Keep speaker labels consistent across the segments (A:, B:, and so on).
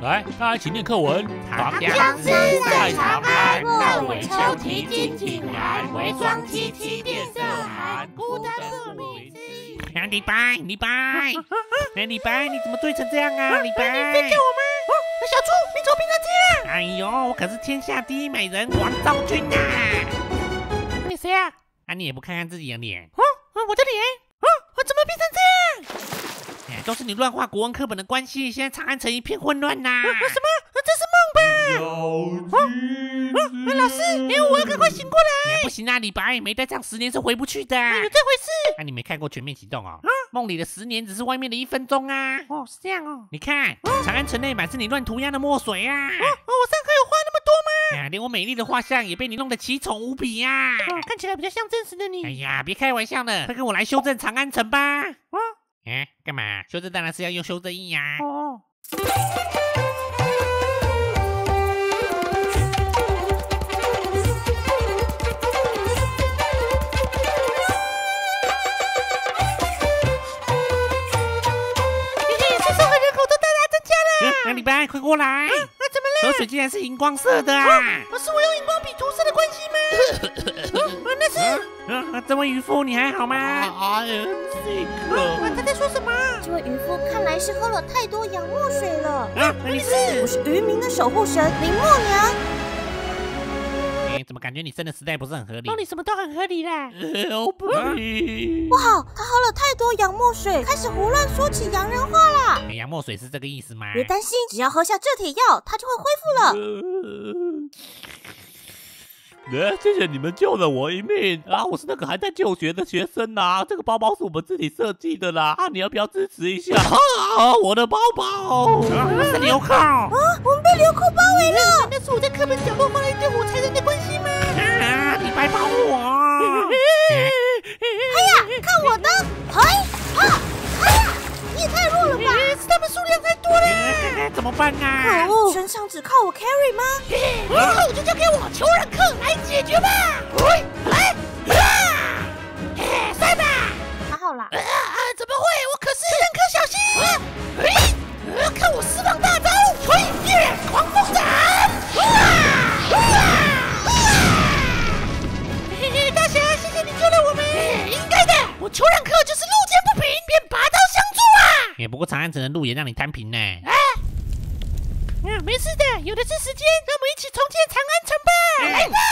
A: 来，大家一起念课文。
B: 长相思在长安，绕尾秋啼金井寒。为霜凄凄变色寒，孤单不明知。
C: 李白，李白，李白，你怎么醉成这样啊？李白，
D: 你在叫我吗？小猪，你怎么变成这样？
C: 哎呦，我可是天下第一美人王昭君呐！
D: 你谁啊？
C: 啊，你也不看看自己的脸？
D: 我的脸？我怎么变成这样？
C: 都是你乱画国文课本的关系，现在长安城一片混乱呐！
D: 什么？这是梦吧？老师，我要赶快醒过来！
C: 不行啊，李白，没带上10年是回不去的。
D: 有这回事？
C: 你没看过《全面启动》哦？梦里的10年只是外面的1分钟啊！
D: 是这样哦。
C: 你看，长安城内满是你乱涂鸦的墨水啊！
D: 我上课有画那么多
C: 吗？连我美丽的画像也被你弄得奇丑无比呀！
D: 看起来比较像真实的你。
C: 哎呀，别开玩笑了，快跟我来修正长安城吧！干嘛？修正当然是要用修正液呀！李白，快过来！
D: 怎么了？
C: 河水竟然是荧光色的啊！
D: 是我用荧光笔涂色的关系吗？那是……
C: 这位渔夫，你还好吗？
D: 他在说什么？
B: 这位渔夫看来是喝了太多洋墨水了。
C: 你是？
B: 我是渔民的守护神林默娘。
C: 怎么感觉你生的时代不是很合理？
D: 梦里什么都很合理啦。
B: 不好，他喝了太多洋墨水，开始胡乱说起洋人话啦。
C: 洋墨水是这个意思吗？
B: 别担心，只要喝下这帖药，他就会恢复了。
A: 谢谢你们救了我一命啊！我是那个还在就学的学生啊，这个包包是我们自己设计的啦，你要不要支持一下？我的包包，
C: 是纽扣
B: 我们被纽扣包围了。
D: 那是我在课本角落画了一对火柴人的关系吗？
C: 李白帮我！
B: 看我的！你也太弱了吧！
D: 是他们数量太多了，
C: 怎么办啊？
B: 可恶，全场只靠我 carry 吗？
D: 那就交给我裘冉克来解决吧！算吧，
B: 还好啦。
D: 怎么会？我可是冉克，小心！看我释放大招，狂风斩！大侠，谢谢你救了我们。应该的，我裘冉克就是路见不平便拔刀相助啊！
C: 不过长安城的路也让你摊平呢。
D: 没事的，有的是时间，让我们一起重建长安城吧！来吧！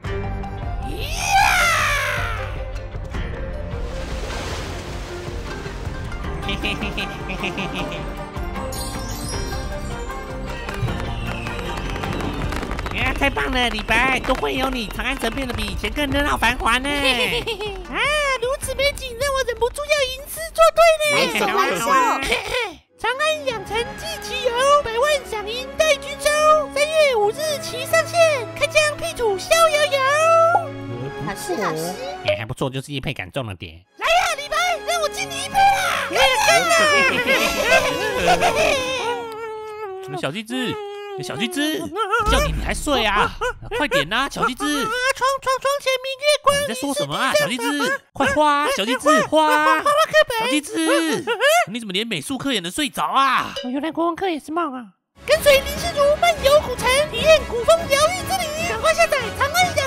C: 太棒了，李白，都会有你，长安城变得比以前更热闹繁华呢。
D: 如此美景让我忍不住要吟诗作对呢。
B: 玩笑。
D: 长安养成记其游，100万赏银待君收。3月5日起上线，开疆辟土逍遥游。
B: 好诗。
C: 还不错，就是业配感重了点。
D: 来呀，李白，让我敬你一杯啊！
A: 小鸡子，叫你还睡啊？快点呐，小鸡子！
D: 床前明月光。
A: 你在说什么啊，小鸡子？快画，小鸡子，画
D: 课本。
A: 小鸡子，你怎么连美术课也能睡着啊？
D: 原来国文课也是梦啊！跟随林世竹漫游古城，体验古风疗愈之旅。赶快下载长安